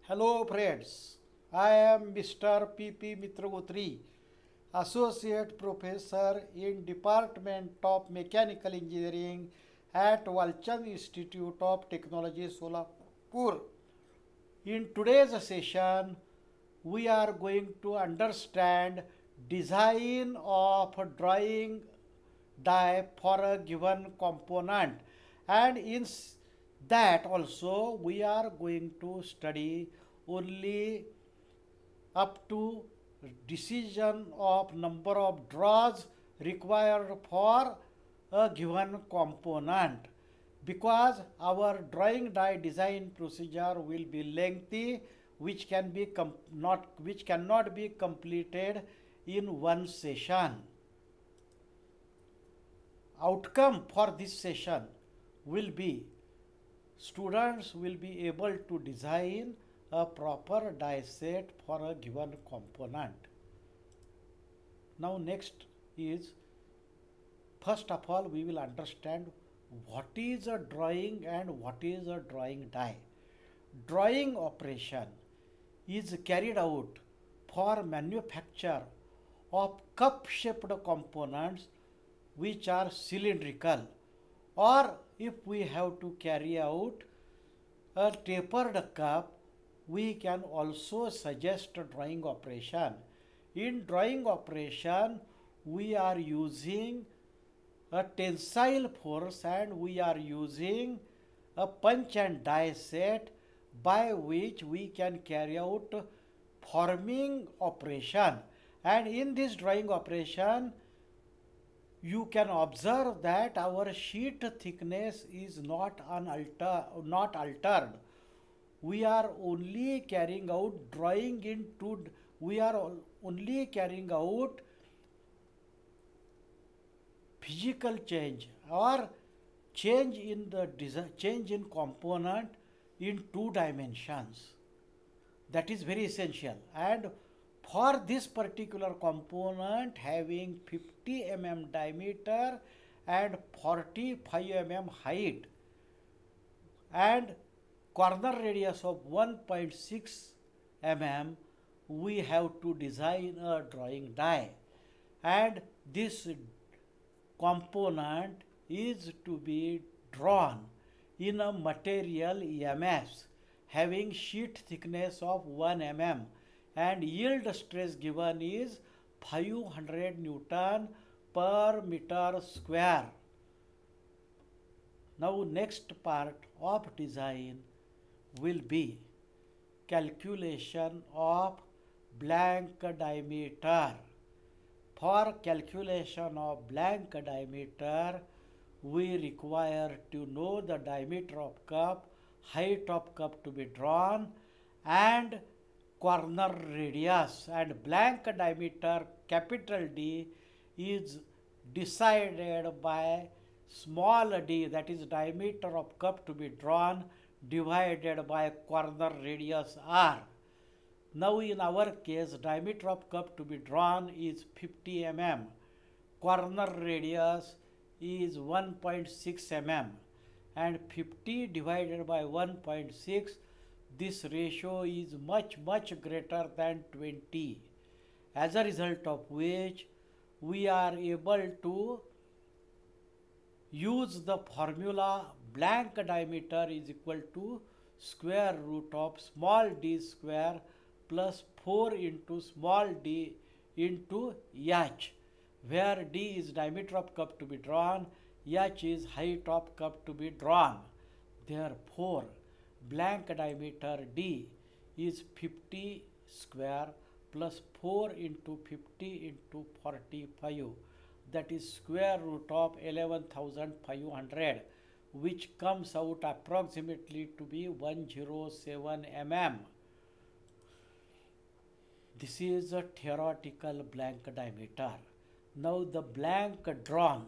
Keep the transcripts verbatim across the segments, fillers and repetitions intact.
Hello friends, I am Mister P P Mitragotri, Associate Professor in Department of Mechanical Engineering at Walchand Institute of Technology, Solapur. In today's session, we are going to understand design of a drawing die for a given component, and in that also we are going to study only up to decision of number of draws required for a given component, because our drawing die design procedure will be lengthy, which can be not which cannot be completed in one session. Outcome for this session will be students will be able to design a proper die set for a given component. Now next is, first of all, we will understand what is a drawing and what is a drawing die. Drawing operation is carried out for manufacture of cup-shaped components which are cylindrical, or if we have to carry out a tapered cup, we can also suggest a drawing operation. In drawing operation, we are using a tensile force and we are using a punch and die set by which we can carry out forming operation. And in this drawing operation, you can observe that our sheet thickness is not unalter, not altered. We are only carrying out drawing in two, we are only carrying out physical change or change in the design, change in component in two dimensions. That is very essential. And for this particular component having fifty millimeter diameter and forty-five millimeter height and corner radius of one point six millimeter, we have to design a drawing die, and this component is to be drawn in a material E M S having sheet thickness of one millimeter, and yield stress given is five hundred Newton per meter square. Now next part of design will be calculation of blank diameter. For calculation of blank diameter, we require to know the diameter of cup, height of cup to be drawn, and corner radius. And blank diameter capital D is decided by small d, that is diameter of cup to be drawn divided by corner radius r. Now in our case, diameter of cup to be drawn is fifty millimeter, corner radius is one point six millimeter, and fifty divided by one point six, this ratio is much much greater than twenty, as a result of which we are able to use the formula blank diameter is equal to square root of small d square plus four into small d into h, where d is diameter of cup to be drawn, h is height of cup to be drawn. Therefore, blank diameter d is fifty square plus four into fifty into forty-five, that is square root of eleven thousand five hundred, which comes out approximately to be one hundred seven millimeters. This is a theoretical blank diameter. Now the blank drawn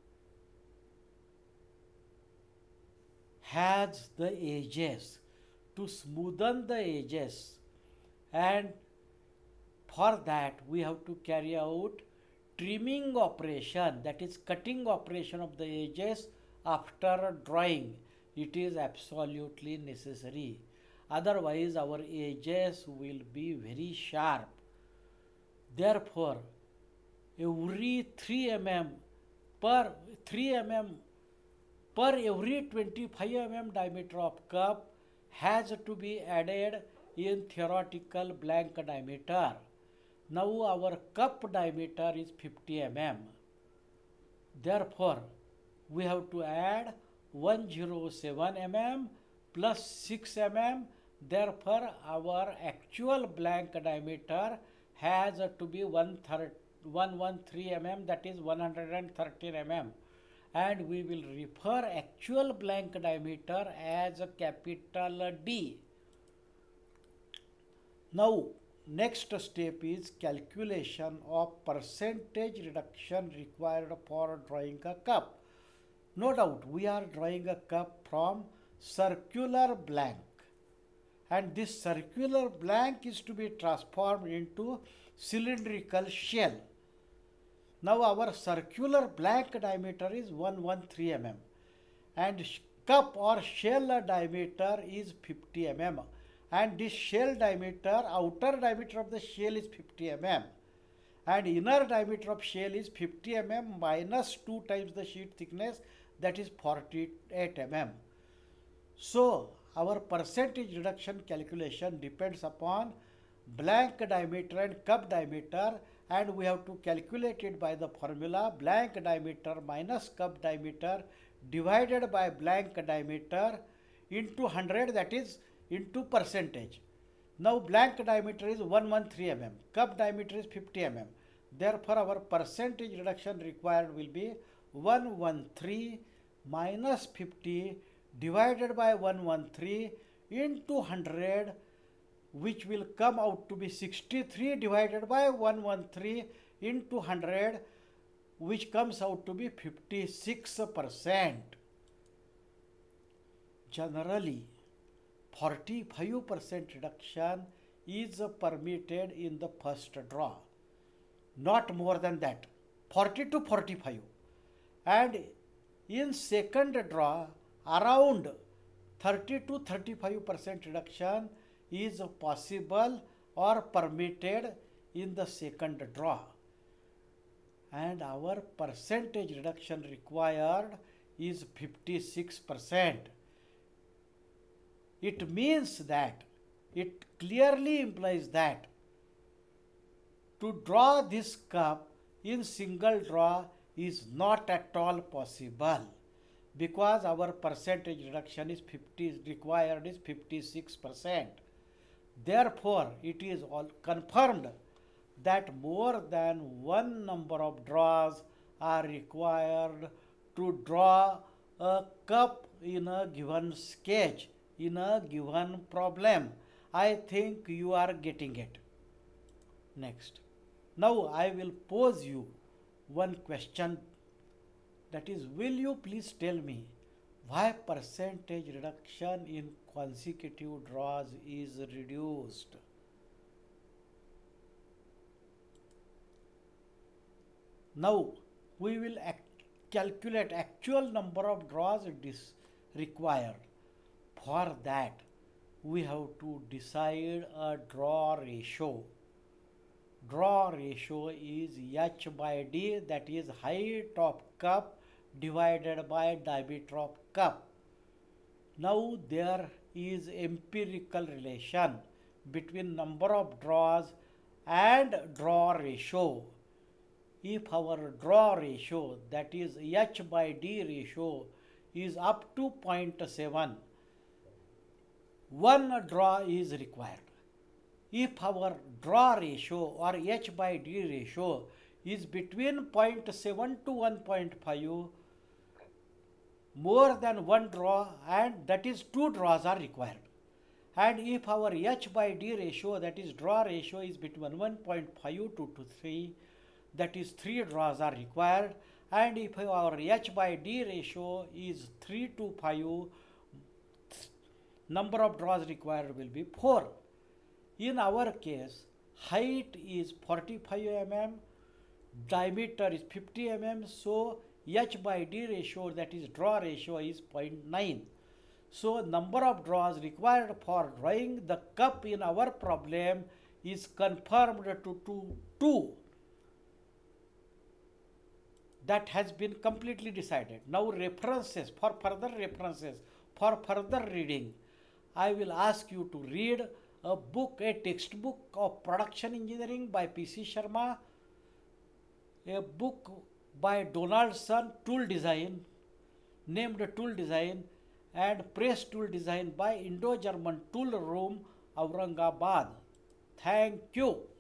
has the edges. To smoothen the edges, and for that we have to carry out trimming operation, that is cutting operation of the edges after drawing. It is absolutely necessary. Otherwise, our edges will be very sharp. Therefore, every three millimeters per three millimeters per every twenty-five millimeters diameter of cup has to be added in theoretical blank diameter. Now our cup diameter is fifty millimeters. Therefore, we have to add one hundred seven millimeters plus six millimeters. Therefore, our actual blank diameter has to be one hundred thirteen millimeters, that is one hundred thirteen millimeters. And we will refer actual blank diameter as a capital D. Now, next step is calculation of percentage reduction required for drawing a cup. No doubt, we are drawing a cup from circular blank, and this circular blank is to be transformed into cylindrical shell. Now our circular blank diameter is one hundred thirteen millimeters and cup or shell diameter is fifty millimeters, and this shell diameter, outer diameter of the shell is fifty millimeters and inner diameter of shell is fifty millimeters minus two times the sheet thickness, that is forty-eight millimeters. So our percentage reduction calculation depends upon blank diameter and cup diameter, and we have to calculate it by the formula blank diameter minus cup diameter divided by blank diameter into one hundred, that is into percentage. Now blank diameter is one hundred thirteen millimeters, cup diameter is fifty millimeters. Therefore our percentage reduction required will be one hundred thirteen minus fifty divided by one hundred thirteen into one hundred, which will come out to be sixty-three divided by one hundred thirteen into one hundred, which comes out to be fifty-six percent. Generally, forty-five percent reduction is permitted in the first draw, not more than that, forty to forty-five. And in second draw, around thirty to thirty-five percent reduction is possible or permitted in the second draw, and our percentage reduction required is fifty-six percent. It means that, it clearly implies that to draw this cup in single draw is not at all possible, because our percentage reduction is fifty, required is fifty-six percent. Therefore, it is all confirmed that more than one number of draws are required to draw a cup in a given sketch, in a given problem. I think you are getting it. Next. Now I will pose you one question, that is, will you please tell me why percentage reduction in consecutive draws is reduced? Now we will act calculate actual number of draws this required. For that, we have to decide a draw ratio. Draw ratio is H by D, that is height of cup divided by diameter of cup. Now there is empirical relation between number of draws and draw ratio. If our draw ratio, that is H by D ratio, is up to zero point seven, one draw is required. If our draw ratio or H by D ratio is between zero point seven to one point five, more than one draw, and that is two draws are required. And if our H by D ratio, that is draw ratio, is between one point five to three, that is three draws are required. And if our H by D ratio is three to five, number of draws required will be four. In our case, height is forty-five millimeters, diameter is fifty millimeters, so H by D ratio, that is draw ratio, is zero point nine. So number of draws required for drawing the cup in our problem is confirmed to two. two. That has been completely decided. Now references, for further references, for further reading, I will ask you to read a book, a textbook of production engineering by P C Sharma, a book by Donaldson, Tool Design, named Tool Design, and Press Tool Design by Indo-German Tool Room, Aurangabad. Thank you.